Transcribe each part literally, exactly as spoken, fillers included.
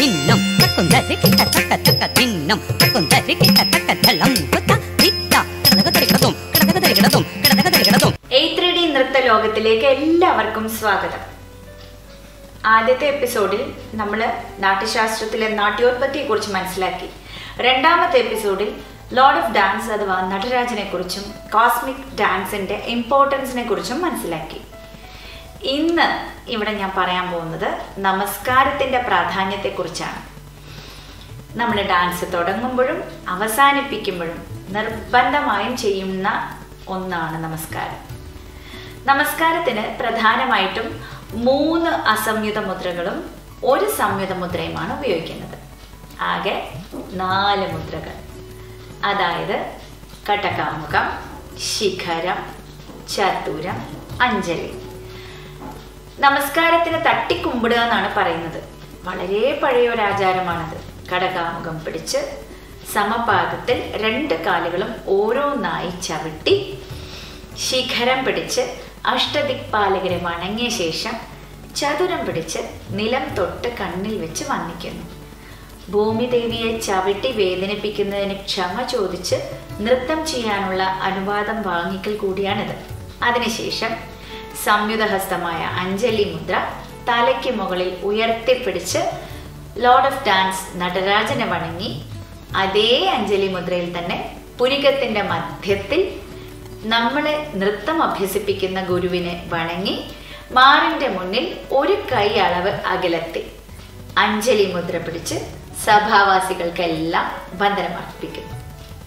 തിന്നും തക്കുന്തരി കിട്ട തക്ക തക്ക തിന്നും തക്കുന്തരി കിട്ട തക്ക തളം കുത്ത തിത്ത കടക തരികടതും കടക തരികടതും കടക തരികടതും. എയ്റ്റ് ത്രീ ഡി നൃത്ത ലോകത്തിലേക്ക് എല്ലാവർക്കും സ്വാഗതം. ആദ്യത്തെ എപ്പിസോഡിൽ നമ്മൾ നാട്യശാസ്ത്രത്തിലെ നാട്യോത്പത്തിയെ കുറിച്ച് മനസ്സിലാക്കി. രണ്ടാമത്തെ എപ്പിസോഡിൽ ലോർഡ് ഓഫ് ഡാൻസ് അഥവാ നടരാജനെ കുറിച്ചും കോസ്മിക് ഡാൻസിന്റെ ഇമ്പോർട്ടൻസിനെ കുറിച്ചും മനസ്സിലാക്കി. ഇന്ന് ഇവിടെ ഞാൻ പറയാൻ പോകുന്നത് നമസ്കാരത്തിന്റെ പ്രാധാന്യത്തെ കുറിച്ചാണ്. നമ്മൾ ഡാൻസ് തുടങ്ങുമ്പോഴും അവസാനിപ്പിക്കുമ്പോഴും നിർബന്ധമായും ചെയ്യുന്ന ഒന്നാണ് നമസ്കാരം. നമസ്കാരത്തിന് പ്രധാനമായിട്ടും മൂന്ന് അസംയുത മുദ്രകളും ഒരു സംയുത മുദ്രയുമാണ് ഉപയോഗിക്കുന്നത്. ആകെ നാല് മുദ്രകൾ, അതായത് കടകാമുഖം, ശിഖരം, ചതുരം, അഞ്ജലി. നമസ്കാരത്തിന് തട്ടിക്കുമ്പിടുക എന്നാണ് പറയുന്നത്. വളരെ പഴയ ഒരു ആചാരമാണത്. കടകാമുഖം പിടിച്ച് സമപാദത്തിൽ രണ്ട് കാലുകളും ഓരോന്നായി ചവിട്ടി ശിഖരം പിടിച്ച് അഷ്ടദിക്പാലകരെ വണങ്ങിയ ശേഷം ചതുരം പിടിച്ച് നിലം തൊട്ട് കണ്ണിൽ വെച്ച് വന്ദിക്കുന്നു. ഭൂമിദേവിയെ ചവിട്ടി വേദനിപ്പിക്കുന്നതിന് ക്ഷമ ചോദിച്ച് നൃത്തം ചെയ്യാനുള്ള അനുവാദം വാങ്ങിക്കൽ കൂടിയാണിത്. അതിനുശേഷം സംയുതഹസ്തമായ അഞ്ജലി മുദ്ര തലയ്ക്ക് മുകളിൽ ഉയർത്തിപ്പിടിച്ച് ലോർഡ് ഓഫ് ഡാൻസ് നടരാജനെ വണങ്ങി അതേ അഞ്ജലി മുദ്രയിൽ തന്നെ പുരികത്തിന്റെ മധ്യത്തിൽ നമ്മളെ നൃത്തം അഭ്യസിപ്പിക്കുന്ന ഗുരുവിനെ വണങ്ങി മാറിന്റെ മുന്നിൽ ഒരു കൈ അളവ് അകലത്തിൽ അഞ്ജലി മുദ്ര പിടിച്ച് സഭാവാസികൾക്കെല്ലാം വന്ദനം അർപ്പിക്കുന്നു.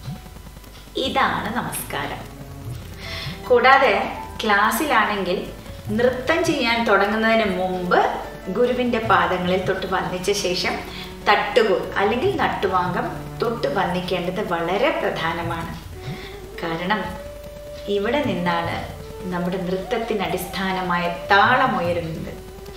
ഇതാണ് നമസ്കാരം. കൂടാതെ ക്ലാസ്സിലാണെങ്കിൽ നൃത്തം ചെയ്യാൻ തുടങ്ങുന്നതിന് മുമ്പ് ഗുരുവിന്റെ പാദങ്ങളിൽ തൊട്ട് വന്ദിച്ച ശേഷം തട്ടുകോൽ അല്ലെങ്കിൽ നട്ടുവാങ്കം തൊട്ട് വന്ദിക്കേണ്ടത് വളരെ പ്രധാനമാണ്. കാരണം ഇവിടെ നിന്നാണ് നമ്മുടെ നൃത്തത്തിന് അടിസ്ഥാനമായ താളമുയരുന്നത്.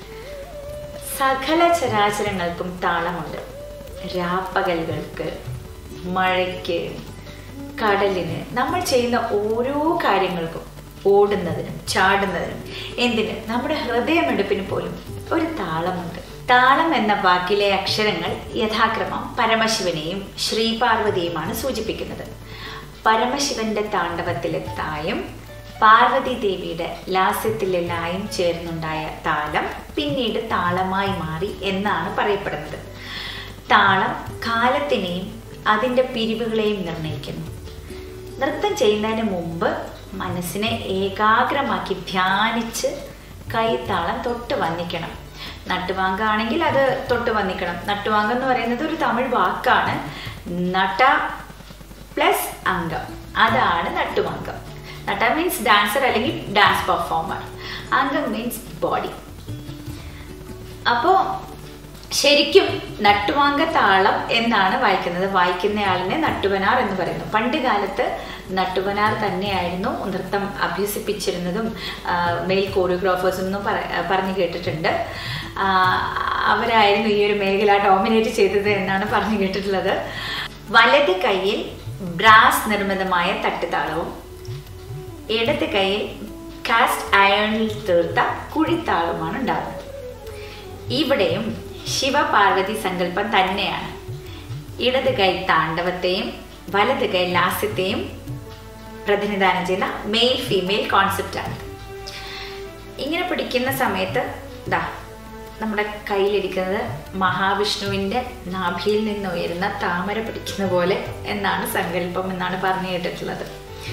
സകല ചരാചരങ്ങൾക്കും താളമുണ്ട്. രാപ്പകലുകൾക്ക്, മഴയ്ക്ക്, കടലിന്, നമ്മൾ ചെയ്യുന്ന ഓരോ കാര്യങ്ങൾക്കും, ഓടുന്നതിനും ചാടുന്നതിനും, എന്തിന് നമ്മുടെ ഹൃദയമെടുപ്പിന് പോലും ഒരു താളമുണ്ട്. താളം എന്ന വാക്കിലെ അക്ഷരങ്ങൾ യഥാക്രമം പരമശിവനെയും ശ്രീപാർവതിയുമാണ് സൂചിപ്പിക്കുന്നത്. പരമശിവന്റെ താണ്ഡവത്തിലെ തായും പാർവതി ദേവിയുടെ ലാസ്യത്തിലെ ലായും ചേർന്നുണ്ടായ താളം പിന്നീട് താളമായി മാറി എന്നാണ് പറയപ്പെടുന്നത്. താളം കാലത്തിനെയും അതിൻ്റെ പിരിവുകളെയും നിർണ്ണയിക്കുന്നു. നൃത്തം ചെയ്യുന്നതിന് മുമ്പ് മനസ്സിനെ ഏകാഗ്രമാക്കി ധ്യാനിച്ച് കൈത്താളം തൊട്ട് വന്ദിക്കണം. നട്ടുവാങ്കാണെങ്കിൽ അത് തൊട്ട് വന്ദിക്കണം. നട്ടുവാങ്കം എന്ന് പറയുന്നത് ഒരു തമിഴ് വാക്കാണ്. നട്ട പ്ലസ് അംഗം, അതാണ് നട്ടുവാങ്കം. നട്ട മീൻസ് ഡാൻസർ അല്ലെങ്കിൽ ഡാൻസ് പെർഫോമർ. അംഗം മീൻസ് ബോഡി. അപ്പോൾ ശരിക്കും നട്ടുവാങ്ക താളം എന്നാണ് വായിക്കുന്നത്. വായിക്കുന്നയാളിനെ നട്ടുവനാർ എന്ന് പറയുന്നു. പണ്ട് കാലത്ത് നട്ടുവനാർ തന്നെയായിരുന്നു നൃത്തം അഭ്യസിപ്പിച്ചിരുന്നതും മെയിൽ കോറിയോഗ്രാഫേഴ്സ് എന്നും പറഞ്ഞു കേട്ടിട്ടുണ്ട്. അവരായിരുന്നു ഈ ഒരു മേഖല ഡോമിനേറ്റ് ചെയ്തത് എന്നാണ് പറഞ്ഞു കേട്ടിട്ടുള്ളത്. വലത് കൈയിൽ ബ്രാസ് നിർമ്മിതമായ തട്ടുതാളവും ഇടത് കൈയിൽ കാസ്റ്റ് അയണിൽ തീർത്ത കുഴിത്താളവുമാണ് ഉണ്ടാകുന്നത്. ഇവിടെയും ശിവപാർവതി സങ്കല്പം തന്നെയാണ്. ഇടത് കൈ താണ്ഡവത്തെയും വലത് കൈ ലാസ്യത്തെയും പ്രതിനിധാനം ചെയ്യുന്ന മെയിൽ ഫീമെയിൽ കോൺസെപ്റ്റാണ്. ഇങ്ങനെ പിടിക്കുന്ന സമയത്ത് ദാ നമ്മുടെ കയ്യിലിരിക്കുന്നത് മഹാവിഷ്ണുവിൻ്റെ നാഭിയിൽ നിന്ന് ഉയരുന്ന താമര പിടിക്കുന്ന പോലെ എന്നാണ് സങ്കല്പം എന്നാണ് പറഞ്ഞു കേട്ടിട്ടുള്ളത്.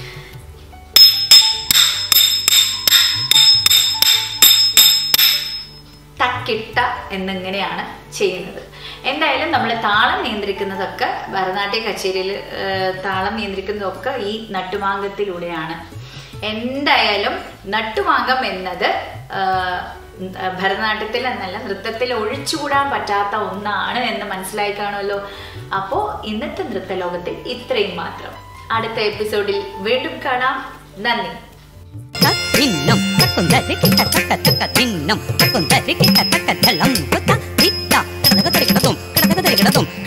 തക്കിട്ട എന്നിങ്ങനെയാണ് ചെയ്യുന്നത്. എന്തായാലും നമ്മൾ താളം നിയന്ത്രിക്കുന്നതൊക്കെ ഭരതനാട്യ കച്ചേരിയിൽ താളം നിയന്ത്രിക്കുന്നതൊക്കെ ഈ നട്ടുവാങ്കത്തിലൂടെയാണ്. എന്തായാലും നട്ടുവാങ്കം എന്നത് ഭരതനാട്യത്തിൽ എന്നല്ല നൃത്തത്തിൽ ഒഴിച്ചുകൂടാൻ പറ്റാത്ത ഒന്നാണ് എന്ന് മനസ്സിലായി കാണുമല്ലോ. അപ്പോൾ ഇന്നത്തെ നൃത്തലോകത്തിൽ ഇത്രയും മാത്രം. അടുത്ത എപ്പിസോഡിൽ വീണ്ടും കാണാം. നന്ദി. തിന്നും തക്കുന്തരി കിട്ട തക്ക തക്ക തിന്നും തക്കുന്തരി കിട്ട തക്ക തളം കുത്ത തിത്ത കടക തരികടതും കടക തരികടതും